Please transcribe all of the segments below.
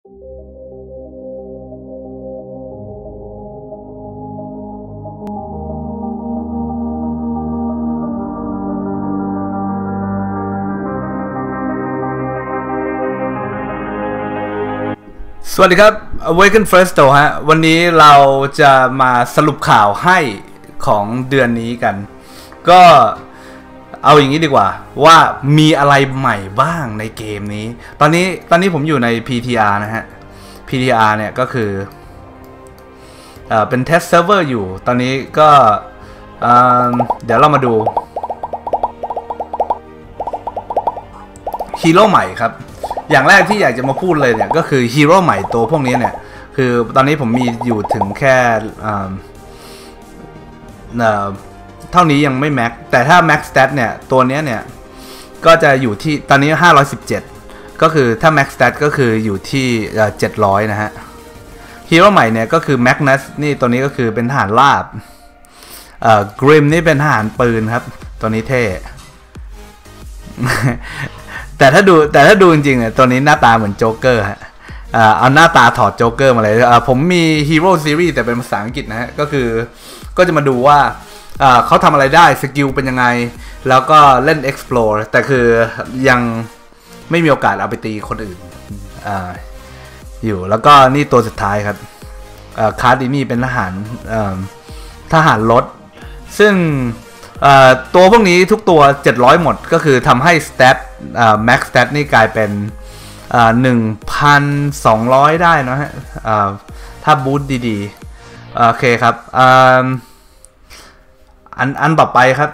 สวัสดีครับ Awaken First ฮะวันนี้เราจะมาสรุปข่าวให้ของเดือนนี้กันก็เอาอย่างนี้ดีกว่าว่ามีอะไรใหม่บ้างในเกมนี้ตอนนี้ผมอยู่ใน PTR นะฮะ PTR เนี่ยก็คือเป็น Test Server อยู่ตอนนี้ก็เดี๋ยวเรามาดูฮีโร่ใหม่ครับอย่างแรกที่อยากจะมาพูดเลยเนี่ยก็คือฮีโร่ใหม่ตัวพวกนี้เนี่ยคือตอนนี้ผมมีอยู่ถึงแค่เท่านี้ยังไม่แม็กแต่ถ้าแม็กสเตตเนี่ยตัวนี้เนี่ยก็จะอยู่ที่ตอนนี้517ก็คือถ้าแม็กสเตตก็คืออยู่ที่700นะฮะฮีโร่ใหม่เนี่ยก็คือแม็กนัสนี่ตัวนี้ก็คือเป็นทหารราบกริมนี่เป็นทหารปืนครับตัวนี้เท่ แต่ถ้าดูจริงๆเนี่ยตัวนี้หน้าตาเหมือนโจ๊กเกอร์ฮะเอาหน้าตาถอดโจ๊กเกอร์มาเลยผมมีฮีโร่ซีรีส์แต่เป็นภาษาอังกฤษนะฮะก็จะมาดูว่าเขาทำอะไรได้สกิลเป็นยังไงแล้วก็เล่น explore แต่คือยังไม่มีโอกาสเอาไปตีคนอื่นอยู่แล้วก็นี่ตัวสุดท้ายครับคาร์ดินี่เป็นทหารรถซึ่งตัวพวกนี้ทุกตัว700หมดก็คือทำให้ stat max stat นี่กลายเป็น1,200 ได้นะฮะถ้าบูตดีๆโอเคครับอันต่อไปครับ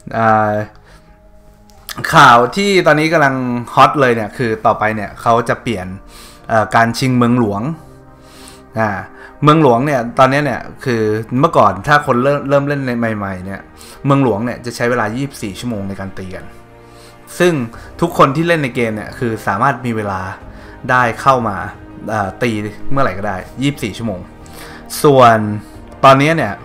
ข่าวที่ตอนนี้กำลังฮอตเลยเนี่ยคือต่อไปเนี่ยเขาจะเปลี่ยนการชิงเมืองหลวงเมืองหลวงเนี่ยตอนนี้เนี่ยคือเมื่อก่อนถ้าคนเริ่มเล่นในใหม่ๆเนี่ยเมืองหลวงเนี่ยจะใช้เวลา24ชั่วโมงในการตีกันซึ่งทุกคนที่เล่นในเกมเนี่ยคือสามารถมีเวลาได้เข้ามาตีเมื่อไหร่ก็ได้24ชั่วโมงส่วนตอนนี้เนี่ย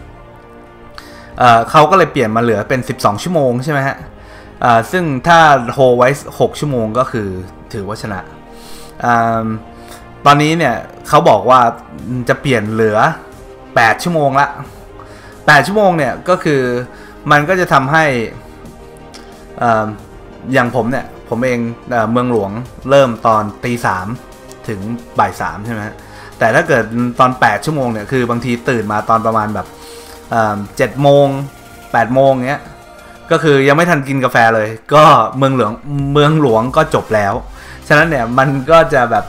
เขาก็เลยเปลี่ยนมาเหลือเป็น12ชั่วโมงใช่ไหมฮะซึ่งถ้าโฮไว้6ชั่วโมงก็คือถือว่าชนะตอนนี้เนี่ยเขาบอกว่าจะเปลี่ยนเหลือ8ชั่วโมงละ8ชั่วโมงเนี่ยก็คือมันก็จะทำให้อย่างผมเนี่ยผมเองเมืองหลวงเริ่มตอนตี 3ถึงบ่าย 3ใช่ไหมแต่ถ้าเกิดตอน8ชั่วโมงเนี่ยคือบางทีตื่นมาตอนประมาณแบบ7โมง8โมงเงี้ยก็คือยังไม่ทันกินกาแฟเลยก็เมืองหลวงก็จบแล้วฉะนั้นเนี่ยมันก็จะแบบ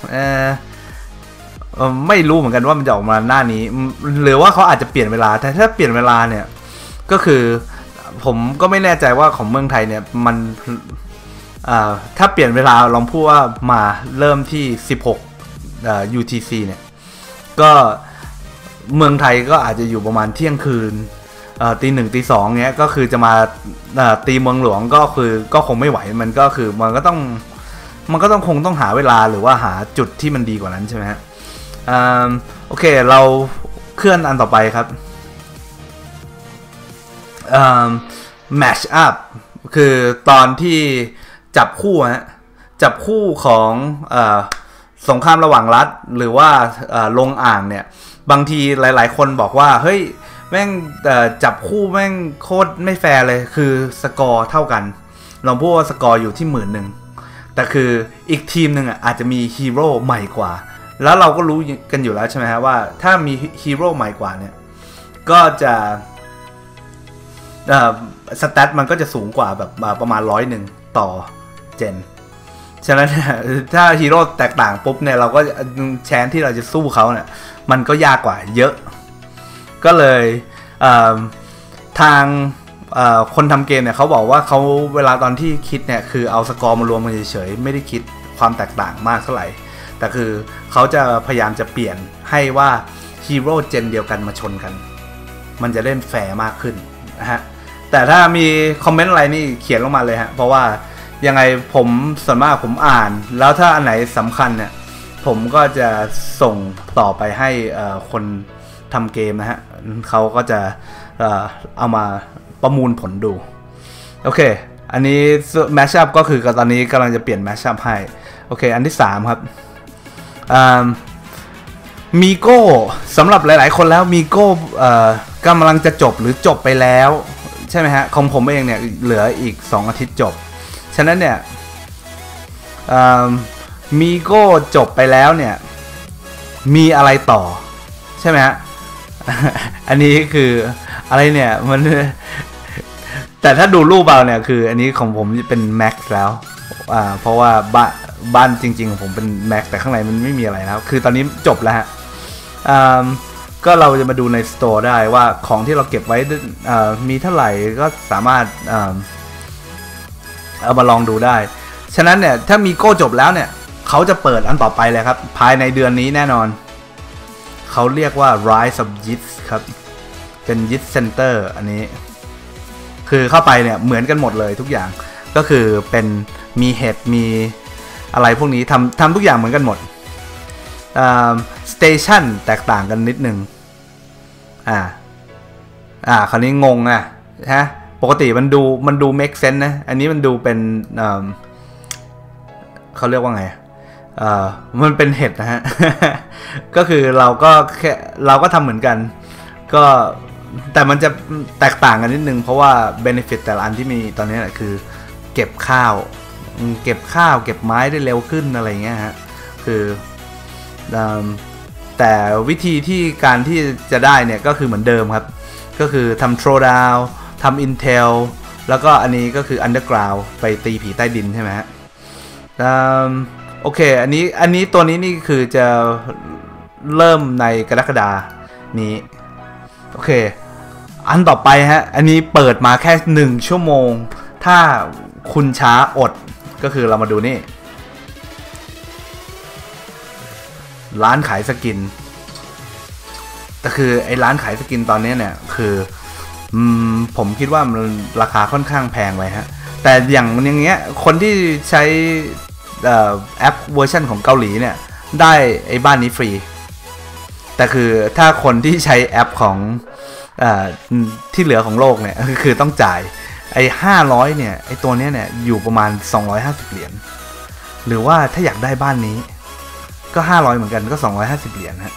ไม่รู้เหมือนกันว่ามันจะออกมาหน้านี้หรือว่าเขาอาจจะเปลี่ยนเวลาแต่ถ้าเปลี่ยนเวลาเนี่ยก็คือผมก็ไม่แน่ใจว่าของเมืองไทยเนี่ยมันถ้าเปลี่ยนเวลาลองพูดว่ามาเริ่มที่16 UTC เนี่ยก็เมืองไทยก็อาจจะอยู่ประมาณเที่ยงคืนตีหนึ่งตีสองเงี้ยก็คือจะมาตีเมืองหลวงก็คงไม่ไหวมันก็คือมันก็ต้องหาเวลาหรือว่าหาจุดที่มันดีกว่านั้นใช่ไหมฮะโอเคเราเคลื่อนอันต่อไปครับmatch up คือตอนที่จับคู่ของสงครามระหว่างรัฐหรือว่าลงอ่างเนี่ยบางทีหลายๆคนบอกว่าเฮ้ยแม่งจับคู่แม่งโคตรไม่แฟร์เลยคือสกอร์เท่ากันลองพูดว่าสกอร์อยู่ที่10,000แต่คืออีกทีมหนึ่งอาจจะมีฮีโร่ใหม่กว่าแล้วเราก็รู้กันอยู่แล้วใช่ไหมฮะว่าถ้ามีฮีโร่ใหม่กว่าเนี่ยก็จะสแตทมันก็จะสูงกว่าแบบประมาณ100ต่อเจนฉะนั้นถ้าฮีโร่แตกต่างปุ๊บเนี่ยเราก็แชนที่เราจะสู้เขาเนี่ยมันก็ยากกว่าเยอะก็เลยทางคนทำเกมเนี่ยเขาบอกว่าเขาเวลาตอนที่คิดเนี่ยคือเอาสกอร์มารวมกันเฉยๆไม่ได้คิดความแตกต่างมากเท่าไหร่แต่คือเขาจะพยายามจะเปลี่ยนให้ว่าฮีโร่เจนเดียวกันมาชนกันมันจะเล่นแฟร์มากขึ้นนะฮะแต่ถ้ามีคอมเมนต์อะไรนี่เขียนลงมาเลยฮะเพราะว่ายังไงผมส่วนมากผมอ่านแล้วถ้าอันไหนสำคัญเนี่ยผมก็จะส่งต่อไปให้คนทำเกมนะฮะเขาก็จะเอามาประมูลผลดูโอเคอันนี้แมชอัพก็คือตอนนี้กำลังจะเปลี่ยนแมชอัพให้โอเคอันที่3ครับมีโก้สำหรับหลายๆคนแล้วมีโก้กำลังจะจบหรือจบไปแล้วใช่ไหมฮะของผมเองเนี่ยเหลืออีก2 อาทิตย์จบฉะนั้นเนี่ยมีโก้จบไปแล้วเนี่ยมีอะไรต่อใช่ไหมฮะ อันนี้คืออะไรเนี่ยมันแต่ถ้าดูรูปเราเนี่ยคืออันนี้ของผมเป็นแม็กซ์แล้วเพราะว่าบ้านจริงๆของผมเป็นแม็กซ์แต่ข้างในมันไม่มีอะไรแล้วคือตอนนี้จบแล้วฮะก็เราจะมาดูในสโตร์ได้ว่าของที่เราเก็บไว้มีเท่าไหร่ก็สามารถเอามาลองดูได้ฉะนั้นเนี่ยถ้ามีโก้จบแล้วเนี่ยเขาจะเปิดอันต่อไปเลยครับภายในเดือนนี้แน่นอนเขาเรียกว่า Rise of Yids ครับเป็น Yids Center อันนี้คือเข้าไปเนี่ยเหมือนกันหมดเลยทุกอย่างก็คือเป็นมีเห็ดมีอะไรพวกนี้ทำทุกอย่างเหมือนกันหมดสเตชันแตกต่างกันนิดนึงคราวนี้งงฮะปกติมันดู make sense นะอันนี้มันดูเป็นเขาเรียกว่าไงมันเป็นเห็ดนะฮะ ก็คือเราก็ทำเหมือนกันก็แต่มันจะแตกต่างกันนิดนึงเพราะว่า benefit แต่ละอันที่มีตอนนี้คือเก็บข้าวเก็บไม้ได้เร็วขึ้นอะไรเงี้ยฮะคือแต่วิธีที่การที่จะได้เนี่ยก็คือเหมือนเดิมครับก็คือทำ throwdown ทำ intel แล้วก็อันนี้ก็คือ underground ไปตีผีใต้ดินใช่ไหมฮะโอเคอันนี้ตัวนี้นี่คือจะเริ่มในกรกฎานี้โอเคอันต่อไปฮะอันนี้เปิดมาแค่1 ชั่วโมงถ้าคุณช้าอดก็คือเรามาดูนี่ร้านขายสกินแต่คือไอ้ร้านขายสกินตอนนี้เนี่ยคือผมคิดว่ามันราคาค่อนข้างแพงไปฮะแต่อย่างเงี้ยคนที่ใช้แอปเวอร์ชันของเกาหลีเนี่ยได้ไอ้บ้านนี้ฟรีแต่คือถ้าคนที่ใช้แอปของที่เหลือของโลกเนี่ยคือต้องจ่ายไอ้500เนี่ยไอ้ตัวนี้เนี่ยอยู่ประมาณ250 เหรียญหรือว่าถ้าอยากได้บ้านนี้ก็500เหมือนกันก็250 เหรียญฮะ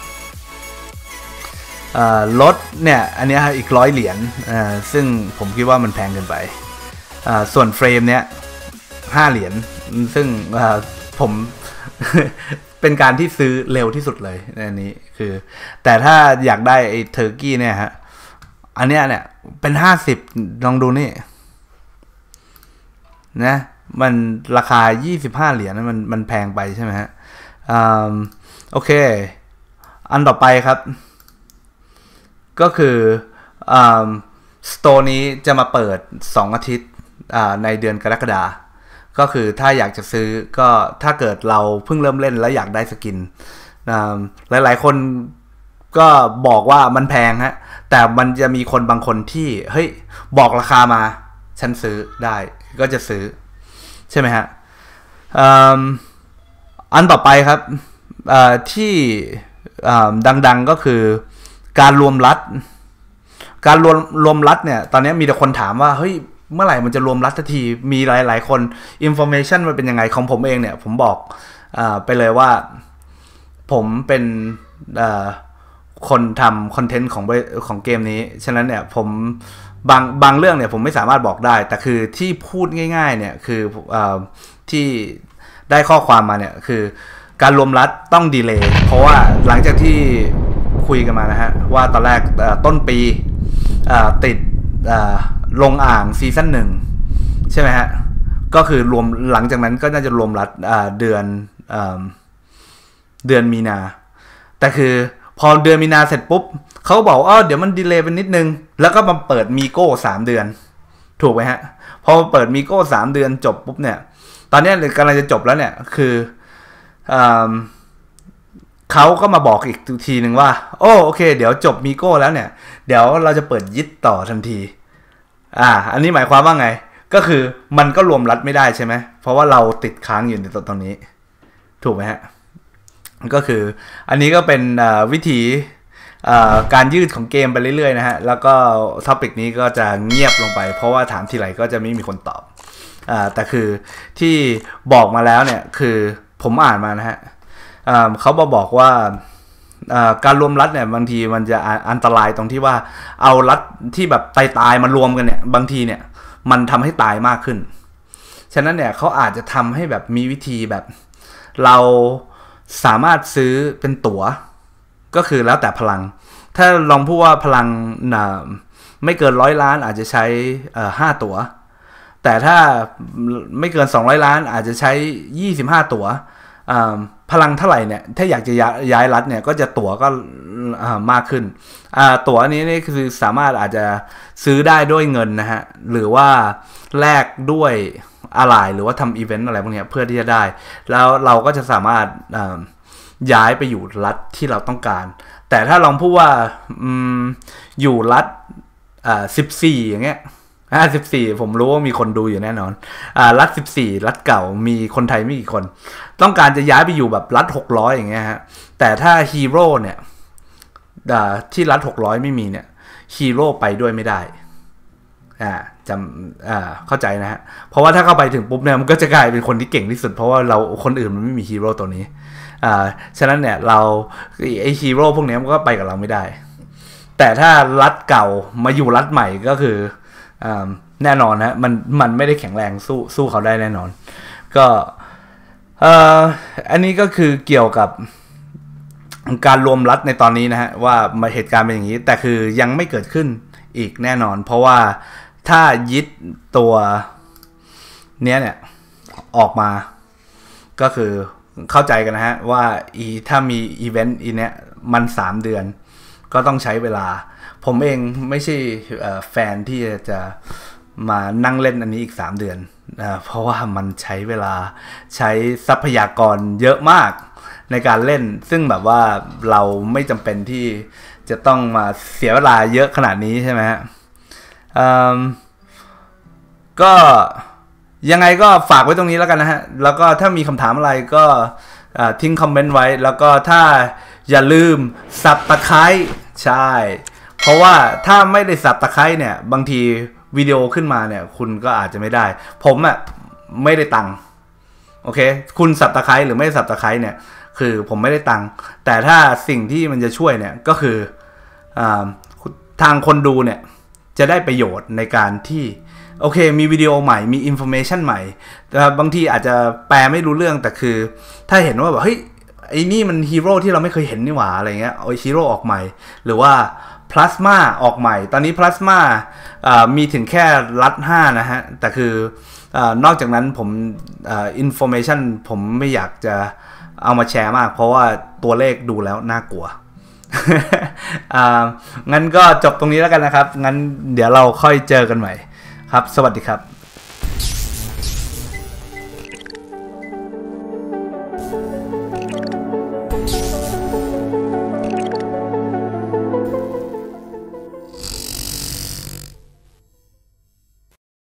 รถเนี่ยอันนี้อีก100 เหรียญซึ่งผมคิดว่ามันแพงเกินไปส่วนเฟรมเนี่ย5 เหรียญซึ่งผม เป็นการที่ซื้อเร็วที่สุดเลยอันนี้คือแต่ถ้าอยากได้ไอ้เทอร์กี้เนี่ยฮะอันเนี้ยเนี่ยเป็น50ลองดูนี่นะมันราคา25 เหรียญมันแพงไปใช่ไหมฮะโอเคอันต่อไปครับก็คือสโตร์นี้จะมาเปิด2 อาทิตย์ในเดือนกรกฎาคมก็คือถ้าอยากจะซื้อก็ถ้าเกิดเราเพิ่งเริ่มเล่นแล้วอยากได้สกินหลายๆคนก็บอกว่ามันแพงฮะแต่มันจะมีคนบางคนที่เฮ้ยบอกราคามาฉันซื้อได้ก็จะซื้อใช่ไหมฮะอันต่อไปครับที่ดังๆก็คือการรวมรัฐเนี่ยตอนนี้มีแต่คนถามว่าเฮ้ยเมื่อไหร่มันจะรวมรัฐสักทีมีหลายๆคน information มันเป็นยังไงของผมเองเนี่ยผมบอกไปเลยว่าผมเป็นคนทำคอนเทนต์ของเกมนี้ฉะนั้นเนี่ยผมบางเรื่องเนี่ยผมไม่สามารถบอกได้แต่คือที่พูดง่ายๆเนี่ยคือที่ได้ข้อความมาเนี่ยคือการรวมรัฐต้องดีเลย์เพราะว่าหลังจากที่คุยกันมานะฮะว่าตอนแรกต้นปีติดลงอ่างซีซั่น1ใช่ไหมฮะก็คือรวมหลังจากนั้นก็น่าจะรวมรัฐเดือนมีนาแต่คือพอเดือนมีนาเสร็จปุ๊บเขาบอกเดี๋ยวมันดีเลย์ไปนิดนึงแล้วก็มาเปิดมีโก้3 เดือนถูกไหมฮะพอเปิดมีโก้3 เดือนจบปุ๊บเนี่ยตอนนี้กำลังจะจบแล้วเนี่ยคือเขาก็มาบอกอีกทีหนึ่งว่าโอเคเดี๋ยวจบมีโก้แล้วเนี่ยเดี๋ยวเราจะเปิดยิดต่อทันทีอันนี้หมายความว่าไงก็คือมันก็รวมรัฐไม่ได้ใช่ไหมเพราะว่าเราติดค้างอยู่ในตอนนี้ถูกไหมฮะก็คืออันนี้ก็เป็นวิธีการยืดของเกมไปเรื่อยๆนะฮะแล้วก็ท็อปิกนี้ก็จะเงียบลงไปเพราะว่าถามทีไรก็จะไม่มีคนตอบแต่คือที่บอกมาแล้วเนี่ยคือผมอ่านมานะฮะเขาบอกว่าการรวมรัฐเนี่ยบางทีมันจะอันตรายตรงที่ว่าเอารัฐที่แบบตายมารวมกันเนี่ยบางทีเนี่ยมันทำให้ตายมากขึ้นฉะนั้นเนี่ยเขาอาจจะทำให้แบบมีวิธีแบบเราสามารถซื้อเป็นตั๋วก็คือแล้วแต่พลังถ้าลองพูดว่าพลังไม่เกิน100 ล้านอาจจะใช้5 ตั๋วแต่ถ้าไม่เกิน200 ล้านอาจจะใช้25 ตั๋วพลังเท่าไหร่เนี่ยถ้าอยากจะย้ายรัฐเนี่ยก็จะตั๋วก็มากขึ้นตั๋วนี้นี่คือสามารถอาจจะซื้อได้ด้วยเงินนะฮะหรือว่าแลกด้วยอะไรหรือว่าทำอีเวนต์อะไรพวกนี้เพื่อที่จะได้แล้วเราก็จะสามารถย้ายไปอยู่รัฐที่เราต้องการแต่ถ้าลองพูดว่าอยู่รัฐ14อย่างเงี้ย14ผมรู้ว่ามีคนดูอยู่แน่นอนรัฐ14รัฐเก่ามีคนไทยไม่กี่คนต้องการจะย้ายไปอยู่แบบรัฐ600อย่างเงี้ยฮะแต่ถ้าฮีโร่เนี่ยที่รัฐ600ไม่มีเนี่ยฮีโร่ไปด้วยไม่ได้เข้าใจนะฮะเพราะว่าถ้าเข้าไปถึงปุ๊บเนี่ยมันก็จะกลายเป็นคนที่เก่งที่สุดเพราะว่าเราคนอื่นมันไม่มีฮีโร่ตัวนี้ฉะนั้นเนี่ยเราไอฮีโร่พวกนี้มันก็ไปกับเราไม่ได้แต่ถ้ารัฐเก่ามาอยู่รัฐใหม่ก็คือแน่นอนนะมันไม่ได้แข็งแรงสู้เขาได้แน่นอนก็อันนี้ก็คือเกี่ยวกับการรวมรัฐในตอนนี้นะฮะว่าเหตุการณ์เป็นอย่างนี้แต่คือยังไม่เกิดขึ้นอีกแน่นอนเพราะว่าถ้ายึดตัวเนี้ยเนี่ยออกมาก็คือเข้าใจกันนะฮะว่าถ้ามีอีเวนต์เนี้ยมัน3 เดือนก็ต้องใช้เวลาผมเองไม่ใช่แฟนที่จะมานั่งเล่นอันนี้อีก3 เดือนเพราะว่ามันใช้เวลาใช้ทรัพยากรเยอะมากในการเล่นซึ่งแบบว่าเราไม่จำเป็นที่จะต้องมาเสียเวลาเยอะขนาดนี้ใช่ไหมฮะก็ยังไงก็ฝากไว้ตรงนี้แล้วกันนะฮะแล้วก็ถ้ามีคำถามอะไรก็ทิ้งคอมเมนต์ไว้แล้วก็ถ้าอย่าลืมสับตะไคร้ใช่เพราะว่าถ้าไม่ได้สับตะไคร้เนี่ยบางทีวิดีโอขึ้นมาเนี่ยคุณก็อาจจะไม่ได้ผมไม่ได้ตังค์โอเคคุณสับตะไคร้หรือไม่สับตะไคร้เนี่ยคือผมไม่ได้ตังค์แต่ถ้าสิ่งที่มันจะช่วยเนี่ยก็คือทางคนดูเนี่ยจะได้ประโยชน์ในการที่โอเคมีวิดีโอใหม่มีอินโฟเมชันใหม่แต่บางทีอาจจะแปลไม่รู้เรื่องแต่คือถ้าเห็นว่าแบบเฮ้ยไอ้นี่มันฮีโร่ที่เราไม่เคยเห็นนี่หว่าอะไรเงี้ยเอาฮีโร่ออกใหม่หรือว่าพลาสมาออกใหม่ตอนนี้พลาสมามีถึงแค่รัฐ5นะฮะแต่คือนอกจากนั้นผมอินโฟเมชันผมไม่อยากจะเอามาแชร์มากเพราะว่าตัวเลขดูแล้วน่ากลัว งั้นก็จบตรงนี้แล้วกันนะครับงั้นเดี๋ยวเราค่อยเจอกันใหม่ครับสวัสดีครับ